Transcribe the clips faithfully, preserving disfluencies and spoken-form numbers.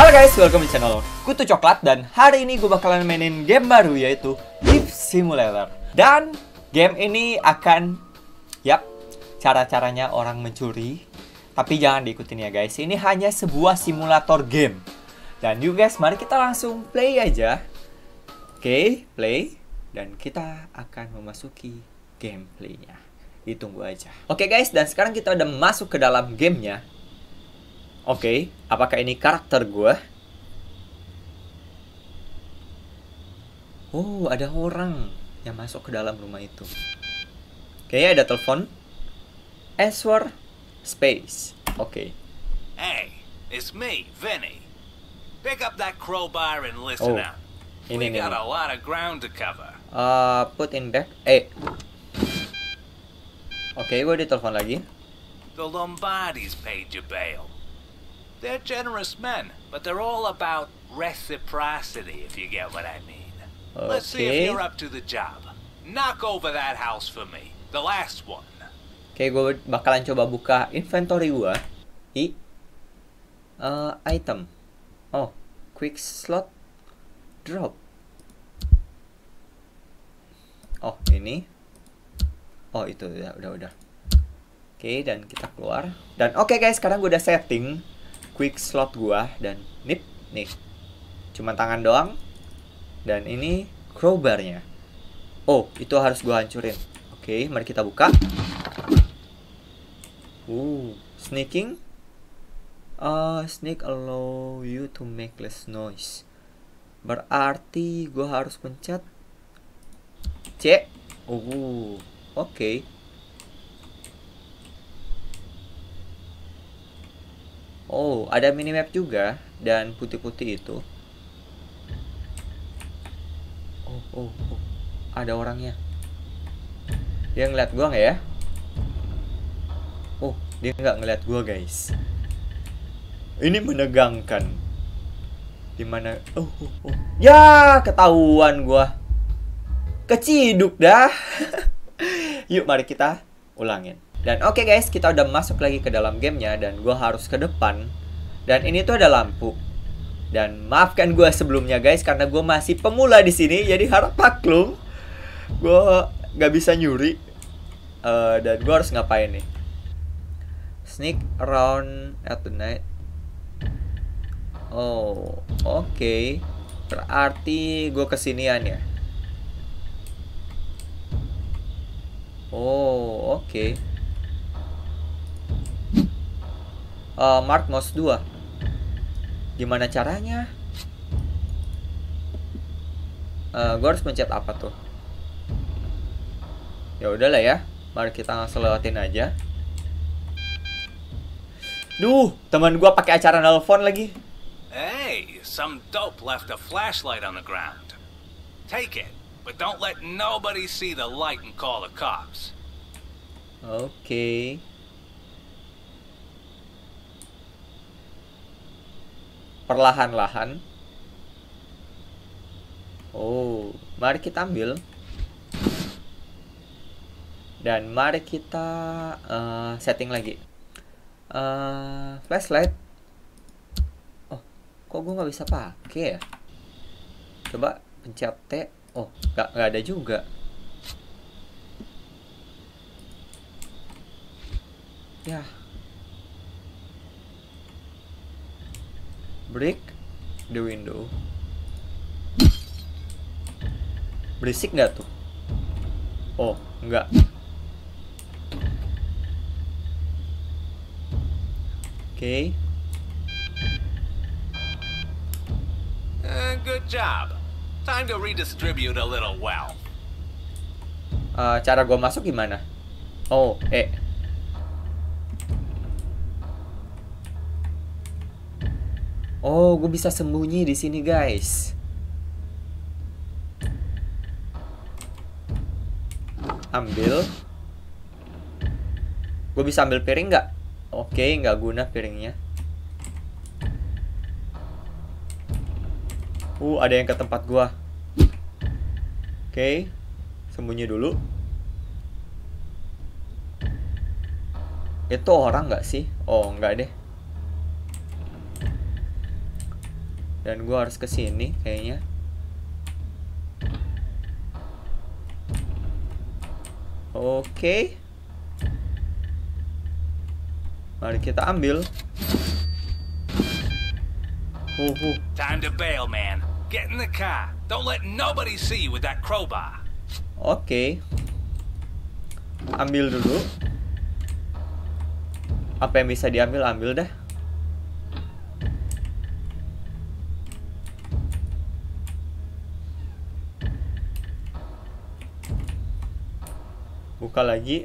Halo guys, welcome di channel Kutu Coklat. Dan hari ini gue bakalan mainin game baru, yaitu Thief Simulator. Dan game ini akan, yap, cara-caranya orang mencuri. Tapi jangan diikutin ya guys, ini hanya sebuah simulator game. Dan you guys, mari kita langsung play aja. Oke, play. Dan kita akan memasuki gameplaynya. Ditunggu aja. Oke guys, dan sekarang kita udah masuk ke dalam gamenya. Oke, apakah ini karakter gue? Oh, ada orang yang masuk ke dalam rumah itu. Oke, ada telepon. Answer space. Oke. Hey, it's me, Vinny. Pick up that crowbar and listen Oh, up. ini We nih. got a lot of ground to cover. Uh, put in back. Eh. Oke, gue ditelepon lagi. The Lombardis paid your bail. They're generous men, but they're all about reciprocity, if you get what I mean. Let's see if Oke. you're up to the job. Knock over that house for me, the last one. Oke, gue bakalan coba buka inventory gue. I uh, item. Oh, quick slot drop. Oh, ini. Oh, itu udah udah udah. Oke, dan kita keluar. Dan oke guys, sekarang gue udah setting quick slot gua. Dan nip nih, cuma tangan doang. Dan ini crowbarnya. Oh, itu harus gua hancurin. Oke, mari kita buka. Uh, sneaking. Uh, sneak allow you to make less noise. Berarti gua harus pencet C. Oh, oke. Okay. Oh, ada minimap juga. Dan putih-putih itu. Oh, oh, oh. Ada orangnya. Dia ngeliat gua nggak ya? Oh, dia nggak ngeliat gua guys. Ini menegangkan. Dimana? Oh, oh, oh. Ya, ketahuan gua. Keciduk dah. Yuk, mari kita ulangin. Dan oke okay guys, kita udah masuk lagi ke dalam gamenya. Dan gue harus ke depan. Dan ini tuh ada lampu. Dan maafkan gue sebelumnya guys, karena gue masih pemula di sini. Jadi harap maklum, gue gak bisa nyuri. uh, Dan gue harus ngapain nih? Sneak around at the night. Oh, oke okay. Berarti gue kesinian ya. Oh, oke okay. Uh, Mark mouse dua. Gimana caranya? Uh, gue harus pencet apa tuh? Ya udahlah ya. Mari kita langsung lewatin aja. Duh, teman gue pakai acara nelpon lagi. Hey, some dope left a flashlight on the ground. Take it, but don't let nobody see the light and call the cops. Oke. Okay. Perlahan-lahan. Oh, mari kita ambil. Dan mari kita uh, setting lagi. Uh, flashlight. Oh, kok gue nggak bisa pakai ya? Coba pencet T. Oh, nggak nggak ada juga. Ya. Break the window. Berisik nggak tuh? Oh, nggak. Oke. Okay. Uh, good job. Time to redistribute a little wealth. Uh, cara gua masuk gimana? Oh, eh. Oh, gue bisa sembunyi di sini, guys. Ambil. Gue bisa ambil piring nggak? Oke, nggak guna piringnya. Uh, ada yang ke tempat gua. Oke, sembunyi dulu. Itu orang nggak sih? Oh, nggak deh. Dan gue harus ke sini kayaknya. Oke. Mari kita ambil. Uh, uh. Time to bail, man. Get in the car. Don't let nobody see you with that crowbar. Oke. Ambil dulu. Apa yang bisa diambil, ambil dah. Buka lagi.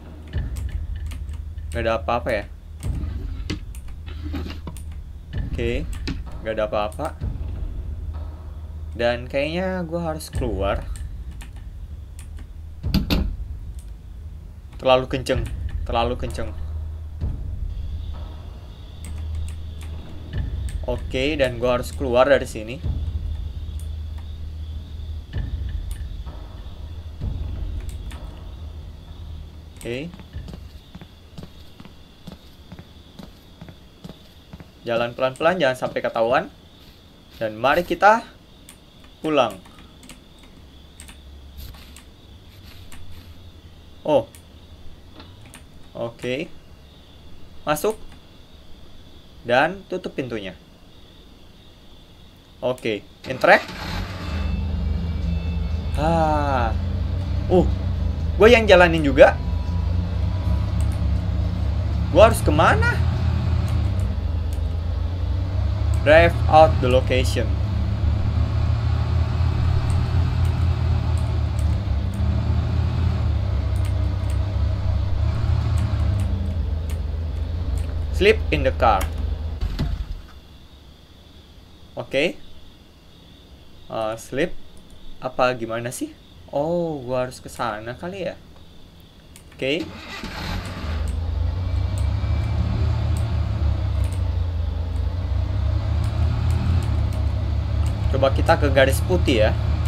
Gak ada apa-apa ya. Oke, gak ada apa-apa. Dan kayaknya gue harus keluar. Terlalu kenceng, terlalu kenceng. Oke, dan gue harus keluar dari sini. Oke. Jalan pelan-pelan, jangan sampai ketahuan. Dan mari kita pulang. Oh. Oke. Masuk. Dan tutup pintunya. Oke, interact. Ah. Uh. Gue yang jalanin juga. Gue harus kemana? Drive out the location. Sleep in the car. Oke. Okay. Uh, sleep. Apa gimana sih? Oh, gua harus ke sana kali ya. Oke. Okay. Coba kita ke garis putih ya.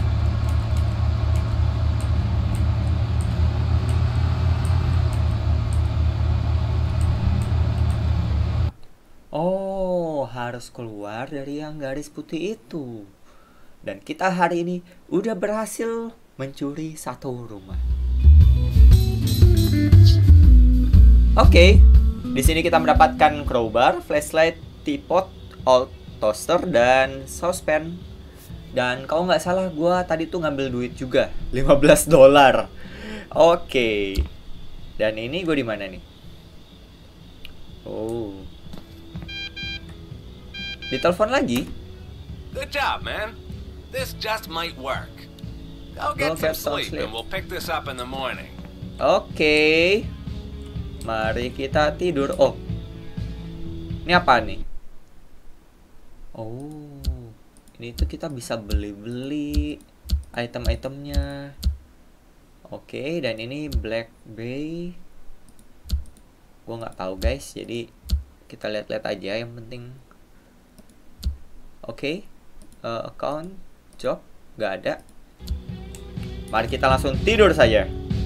Oh, harus keluar dari yang garis putih itu. Dan kita hari ini udah berhasil mencuri satu rumah. Oke, okay. Di sini kita mendapatkan crowbar, flashlight, teapot, old toaster, dan saucepan. Dan kalau nggak salah, gue tadi tuh ngambil duit juga, lima belas dolar. Oke. Okay. Dan ini gue di mana nih? Oh. Ditelepon lagi. Good job, man. This just might work. Go get some sleep and we'll pick this up in the morning. Oke. Okay. Mari kita tidur. Oh. Ini apa nih? Oh. Ini tuh kita bisa beli-beli item-itemnya. Oke, okay, dan ini Black Bay. Gue nggak tahu guys, jadi kita lihat-lihat aja yang penting. Oke, okay. uh, account, job, nggak ada. Mari kita langsung tidur saja.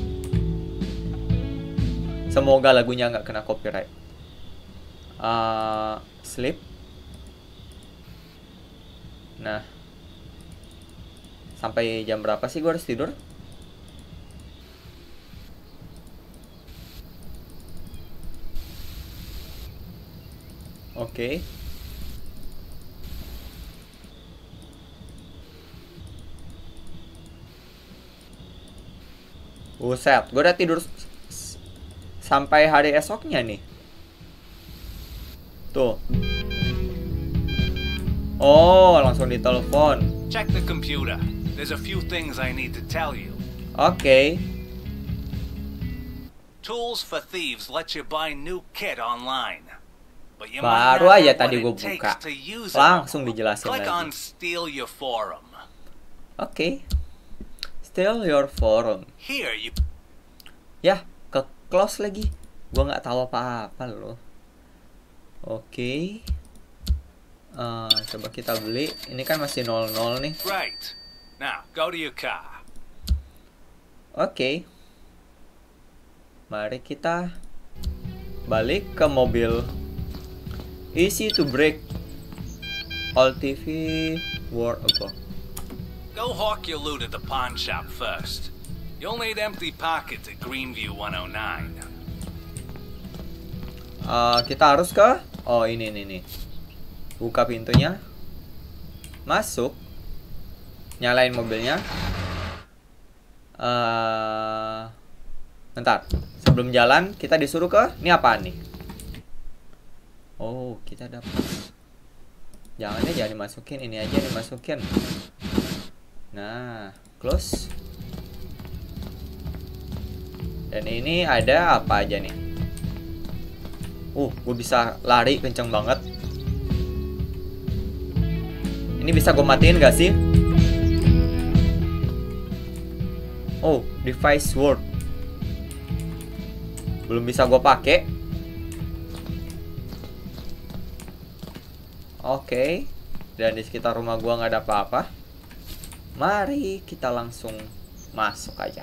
Semoga lagunya nggak kena copyright. Uh, sleep. Nah, sampai jam berapa sih gue harus tidur? Oke. Okay. Buset, gue udah tidur sampai hari esoknya nih. Tuh. Oh, langsung ditelepon. Check the computer. There's a few things I need to tell you. Oke. Okay. Tools for Thieves let you buy new kit online. But you Baru aja tadi gue buka. Langsung dijelasin Click lagi. on Steal Your Forum. Oke. Okay. Steal Your Forum. Here you. Ya, ke close lagi. Gue nggak tahu apa-apa loh. Oke. Okay. Uh, coba kita beli. Ini kan masih nol nol nih. Right. Now, go to your car. Oke. Okay. Mari kita balik ke mobil. Easy to break. All T V, War apa? Go hawk your loot at the pawn shop first. You'll need empty pockets at Greenview one oh nine. Uh, kita harus ke... Oh, ini, ini, ini. Buka pintunya. Masuk. Nyalain mobilnya. Uh, bentar. Sebelum jalan, kita disuruh ke... Ini apaan nih? Oh, kita dapat. Jangan deh, jangan dimasukin. Ini aja dimasukin. Nah, close. Dan ini ada apa aja nih? Uh, gue bisa lari kenceng banget. Ini bisa gue matiin gak sih? Oh, device word. Belum bisa gue pakai. Oke. Okay. Dan di sekitar rumah gue nggak ada apa-apa. Mari kita langsung masuk aja.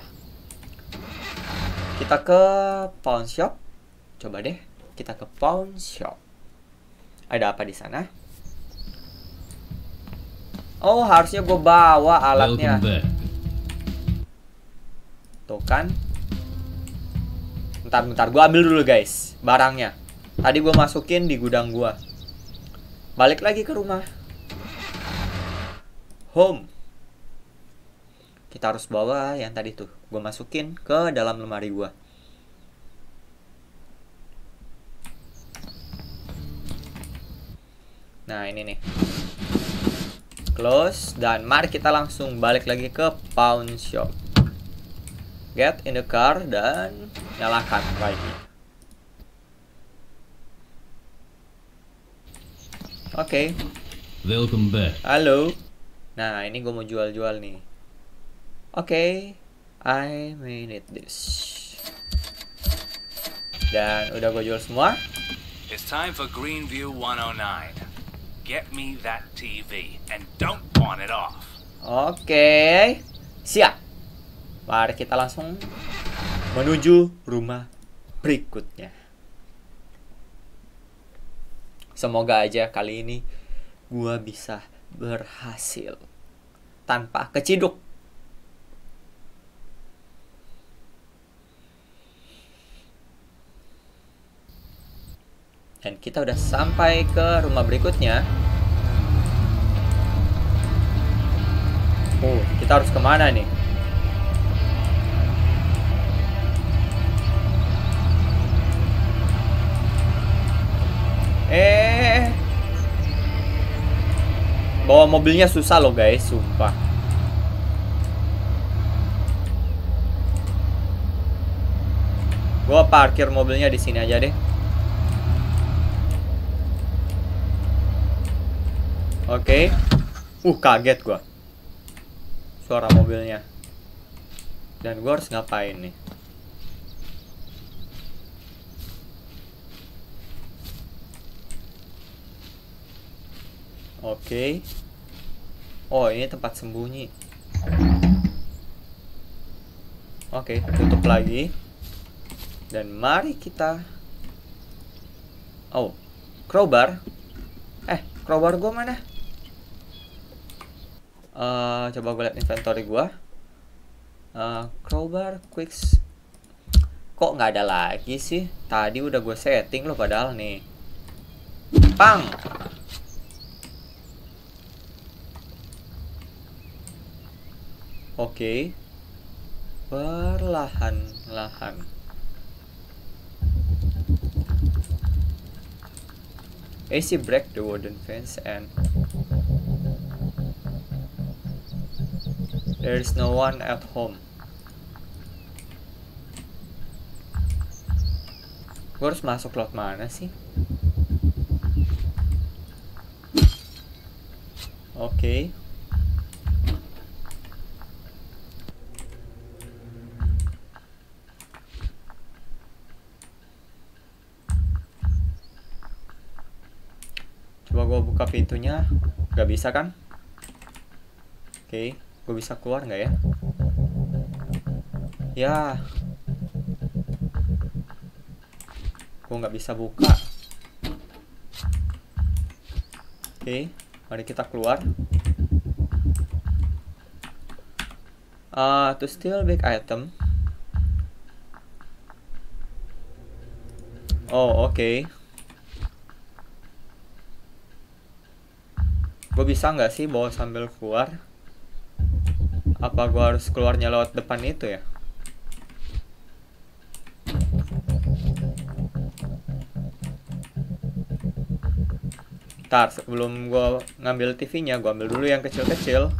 Kita ke pawn shop. Coba deh, kita ke pawn shop. Ada apa di sana? Oh, harusnya gue bawa alatnya. Tuh kan. Bentar-bentar, gue ambil dulu guys barangnya. Tadi gue masukin di gudang gue. Balik lagi ke rumah. Home. Kita harus bawa yang tadi tuh gue masukin ke dalam lemari gue. Nah ini nih. Close. Dan mari kita langsung balik lagi ke pawn shop. Get in the car dan nyalakan lagi. Oke. Okay. Welcome back. Halo. Nah ini gue mau jual-jual nih. Oke, okay, I may need this. Dan udah gue jual semua. It's time for Greenview one oh nine. Get me that T V and don't pawn it off. Oke, okay. Siap. Mari kita langsung menuju rumah berikutnya. Semoga aja kali ini gue bisa berhasil tanpa keciduk. Dan kita udah sampai ke rumah berikutnya. Oh, kita harus kemana nih? Eh, bawa mobilnya susah loh guys, sumpah. Gua parkir mobilnya di sini aja deh. Oke, okay. uh kaget gua suara mobilnya. Dan gua harus ngapain nih? Oke, okay. Oh ini tempat sembunyi. Oke, okay, tutup lagi. Dan mari kita. Oh, crowbar. Eh, crowbar gua mana? Uh, coba gue lihat inventory gue. uh, Crowbar, quicks. Kok nggak ada lagi sih? Tadi udah gue setting loh padahal nih. Pang. Oke, okay. Perlahan-lahan. A C break the wooden fence and there is no one at home. Gue harus masuk lewat mana sih? Oke. Okay. Coba gue buka pintunya. Gak bisa kan? Oke. Okay. Gue bisa keluar nggak ya? Ya. Gue nggak bisa buka. Oke. Okay. Mari kita keluar. Uh, to steal big item. Oh, oke. Okay. Gue bisa nggak sih bawa sambil keluar? Apa gue harus keluarnya lewat depan itu ya? Ntar sebelum gue ngambil T V-nya, gue ambil dulu yang kecil-kecil.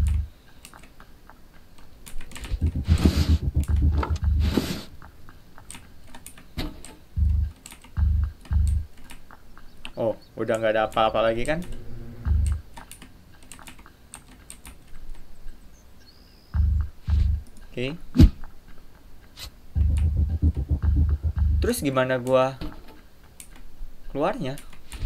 Oh, udah nggak ada apa-apa lagi kan? Oke. Okay. Terus gimana gua keluarnya?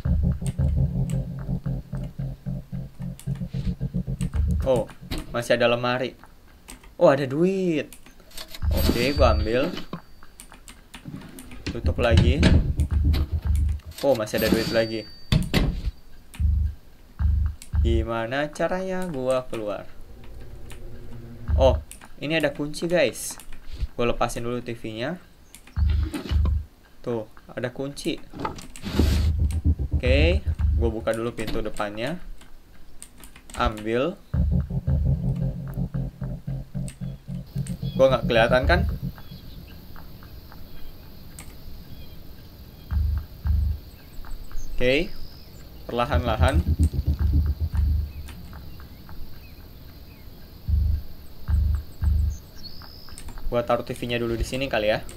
Oh, masih ada lemari. Oh, ada duit. Oke, gua ambil. Tutup lagi. Oh, masih ada duit lagi. Gimana caranya gua keluar? Oh, ini ada kunci, guys. Gua lepasin dulu T V-nya. Tuh, ada kunci. Oke, gua buka dulu pintu depannya. Ambil. Gua nggak kelihatan kan? Oke, perlahan-lahan. Gua taruh T V-nya dulu di sini kali ya.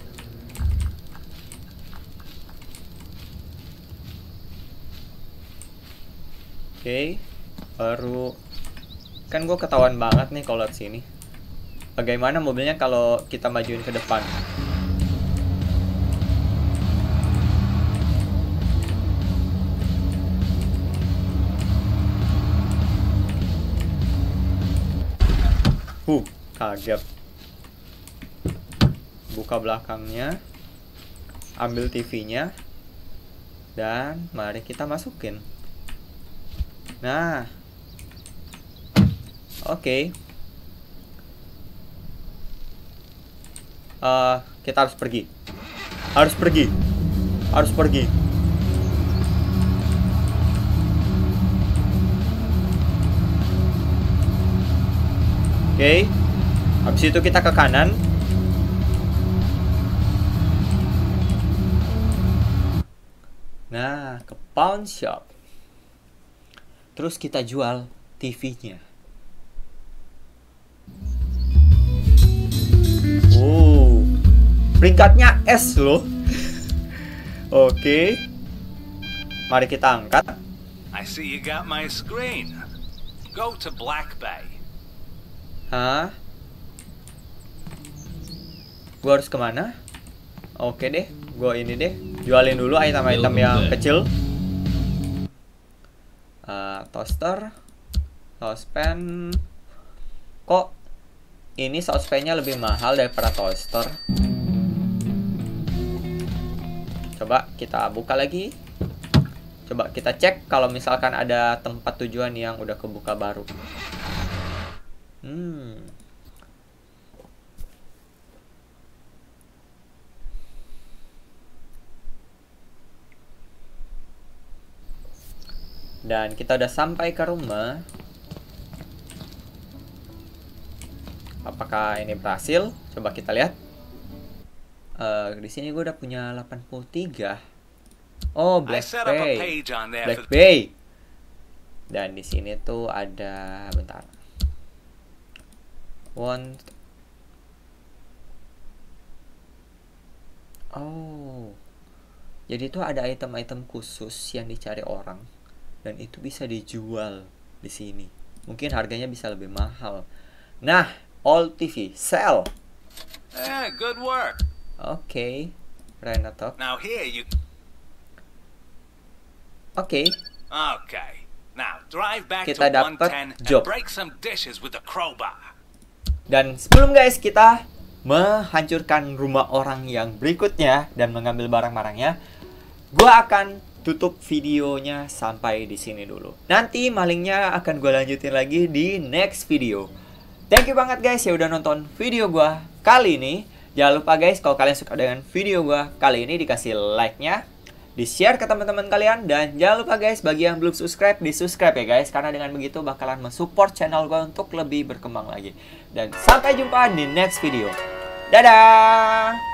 Oke, baru kan gue ketahuan banget nih kalau di sini. Bagaimana mobilnya kalau kita majuin ke depan? Huh, kaget. Buka belakangnya, ambil T V-nya, dan mari kita masukin. Nah, oke. Okay. Uh, kita harus pergi. Harus pergi. Harus pergi. Oke. Okay. Habis itu kita ke kanan. Nah, ke pawn shop. Terus kita jual T V-nya. Wow, peringkatnya S loh. Oke, okay. Mari kita angkat. I see you got my screen. Go to Black Bay. Hah? Gua harus kemana? Oke okay deh, gua ini deh. Jualin dulu item-item yang kecil. Uh, toaster, saucepan. Kok ini saucepannya lebih mahal daripada toaster? Coba kita buka lagi. Coba kita cek kalau misalkan ada tempat tujuan yang udah kebuka baru. Hmm. Dan kita udah sampai ke rumah. Apakah ini berhasil? Coba kita lihat. Uh, di sini gue udah punya delapan puluh tiga. Oh, Black Bay. Black Bay. Dan di sini tuh ada, bentar. Want. Oh. Jadi itu ada item-item khusus yang dicari orang. Dan itu bisa dijual di sini. Mungkin harganya bisa lebih mahal. Nah, all T V sell. Yeah, good work. Oke, okay. Renatop. Now here you. Oke. Okay. Okay. Now drive back kita to one ten and break some dishes with the crowbar. Dan sebelum guys kita menghancurkan rumah orang yang berikutnya dan mengambil barang-barangnya, gua akan tutup videonya sampai di sini dulu. Nanti malingnya akan gue lanjutin lagi di next video. Thank you banget guys ya udah nonton video gue kali ini. Jangan lupa guys, kalau kalian suka dengan video gue kali ini, dikasih like-nya, di-share ke teman-teman kalian, dan jangan lupa guys, bagi yang belum subscribe, di-subscribe ya guys, karena dengan begitu bakalan mensupport channel gue untuk lebih berkembang lagi. Dan sampai jumpa di next video. Dadah!